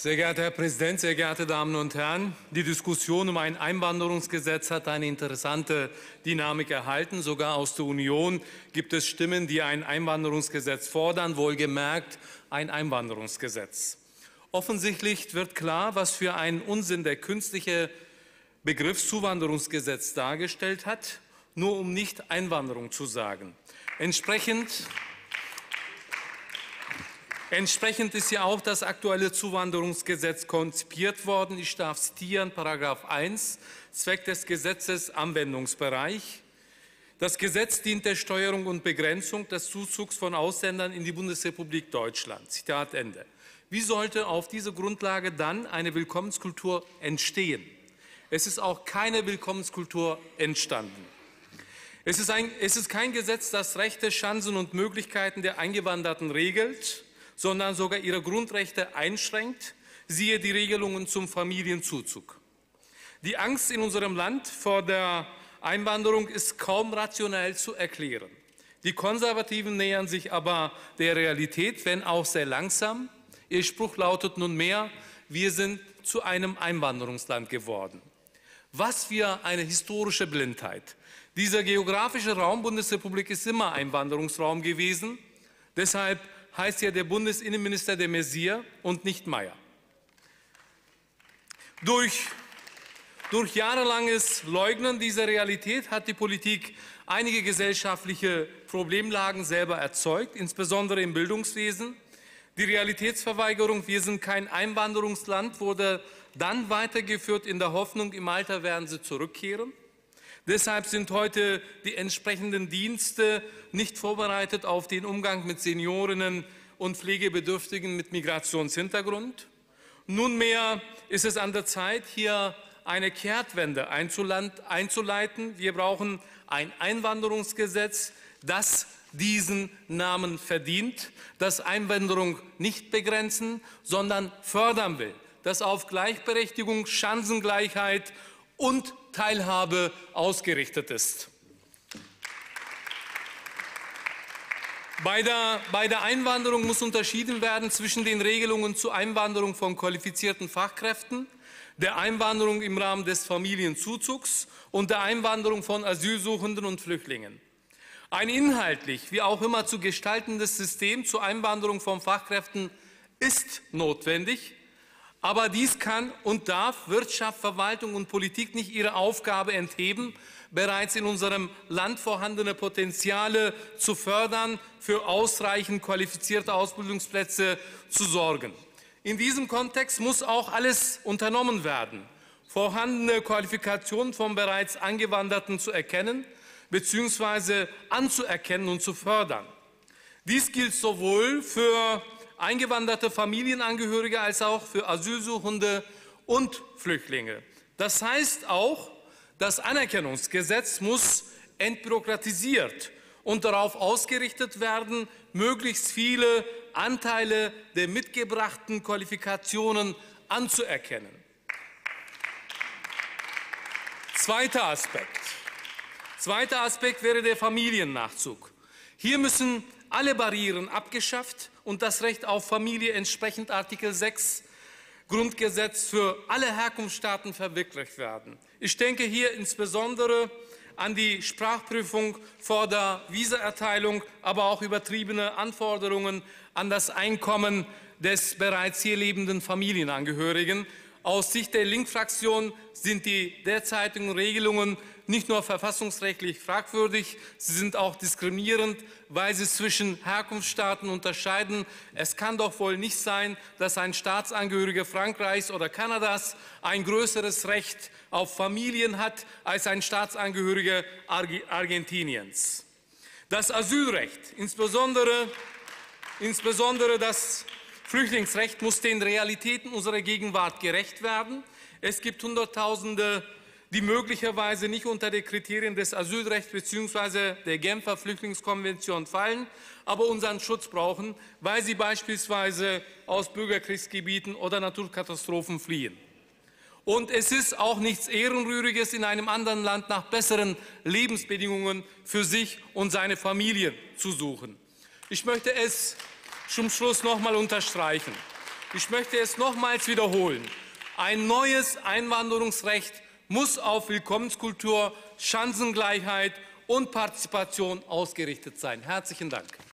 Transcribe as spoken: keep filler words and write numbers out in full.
Sehr geehrter Herr Präsident, sehr geehrte Damen und Herren! Die Diskussion um ein Einwanderungsgesetz hat eine interessante Dynamik erhalten. Sogar aus der Union gibt es Stimmen, die ein Einwanderungsgesetz fordern, wohlgemerkt ein Einwanderungsgesetz. Offensichtlich wird klar, was für einen Unsinn der künstliche Begriff Zuwanderungsgesetz dargestellt hat, nur um nicht Einwanderung zu sagen. Entsprechend Entsprechend ist ja auch das aktuelle Zuwanderungsgesetz konzipiert worden. Ich darf zitieren, Paragraph eins, Zweck des Gesetzes, Anwendungsbereich. Das Gesetz dient der Steuerung und Begrenzung des Zuzugs von Ausländern in die Bundesrepublik Deutschland. Zitat Ende. Wie sollte auf dieser Grundlage dann eine Willkommenskultur entstehen? Es ist auch keine Willkommenskultur entstanden. Es ist, ein, es ist kein Gesetz, das Rechte, Chancen und Möglichkeiten der Eingewanderten regelt, sondern sogar ihre Grundrechte einschränkt, siehe die Regelungen zum Familienzuzug. Die Angst in unserem Land vor der Einwanderung ist kaum rationell zu erklären. Die Konservativen nähern sich aber der Realität, wenn auch sehr langsam. Ihr Spruch lautet nunmehr, wir sind zu einem Einwanderungsland geworden. Was für eine historische Blindheit. Dieser geografische Raum Bundesrepublik ist immer Einwanderungsraum gewesen. Deshalb heißt ja der Bundesinnenminister de Maizière und nicht Mayer. Durch, durch jahrelanges Leugnen dieser Realität hat die Politik einige gesellschaftliche Problemlagen selber erzeugt, insbesondere im Bildungswesen. Die Realitätsverweigerung, wir sind kein Einwanderungsland, wurde dann weitergeführt in der Hoffnung, im Alter werden sie zurückkehren. Deshalb sind heute die entsprechenden Dienste nicht vorbereitet auf den Umgang mit Seniorinnen und Pflegebedürftigen mit Migrationshintergrund. Nunmehr ist es an der Zeit, hier eine Kehrtwende einzuleiten. Wir brauchen ein Einwanderungsgesetz, das diesen Namen verdient, das Einwanderung nicht begrenzen, sondern fördern will, das auf Gleichberechtigung, Chancengleichheit und Teilhabe ausgerichtet ist. Bei der, bei der Einwanderung muss unterschieden werden zwischen den Regelungen zur Einwanderung von qualifizierten Fachkräften, der Einwanderung im Rahmen des Familienzuzugs und der Einwanderung von Asylsuchenden und Flüchtlingen. Ein inhaltlich, wie auch immer zu gestaltendes System zur Einwanderung von Fachkräften ist notwendig. Aber dies kann und darf Wirtschaft, Verwaltung und Politik nicht ihre Aufgabe entheben, bereits in unserem Land vorhandene Potenziale zu fördern, für ausreichend qualifizierte Ausbildungsplätze zu sorgen. In diesem Kontext muss auch alles unternommen werden, vorhandene Qualifikationen von bereits Angewanderten zu erkennen bzw. anzuerkennen und zu fördern. Dies gilt sowohl für eingewanderte Familienangehörige als auch für Asylsuchende und Flüchtlinge. Das heißt auch, das Anerkennungsgesetz muss entbürokratisiert und darauf ausgerichtet werden, möglichst viele Anteile der mitgebrachten Qualifikationen anzuerkennen. Zweiter Aspekt. Zweiter Aspekt wäre der Familiennachzug. Hier müssen alle Barrieren abgeschafft und das Recht auf Familie entsprechend Artikel sechs Grundgesetz für alle Herkunftsstaaten verwirklicht werden. Ich denke hier insbesondere an die Sprachprüfung vor der Visaerteilung, aber auch übertriebene Anforderungen an das Einkommen des bereits hier lebenden Familienangehörigen. Aus Sicht der Linksfraktion sind die derzeitigen Regelungen nicht nur verfassungsrechtlich fragwürdig, sie sind auch diskriminierend, weil sie zwischen Herkunftsstaaten unterscheiden. Es kann doch wohl nicht sein, dass ein Staatsangehöriger Frankreichs oder Kanadas ein größeres Recht auf Familien hat als ein Staatsangehöriger Argentiniens. Das Asylrecht, insbesondere, insbesondere das Flüchtlingsrecht, muss den Realitäten unserer Gegenwart gerecht werden. Es gibt Hunderttausende, die möglicherweise nicht unter die Kriterien des Asylrechts bzw. der Genfer Flüchtlingskonvention fallen, aber unseren Schutz brauchen, weil sie beispielsweise aus Bürgerkriegsgebieten oder Naturkatastrophen fliehen. Und es ist auch nichts Ehrenrühriges, in einem anderen Land nach besseren Lebensbedingungen für sich und seine Familie zu suchen. Ich möchte es zum Schluss noch einmal unterstreichen. Ich möchte es nochmals wiederholen. Ein neues Einwanderungsrecht muss auf Willkommenskultur, Chancengleichheit und Partizipation ausgerichtet sein. Herzlichen Dank.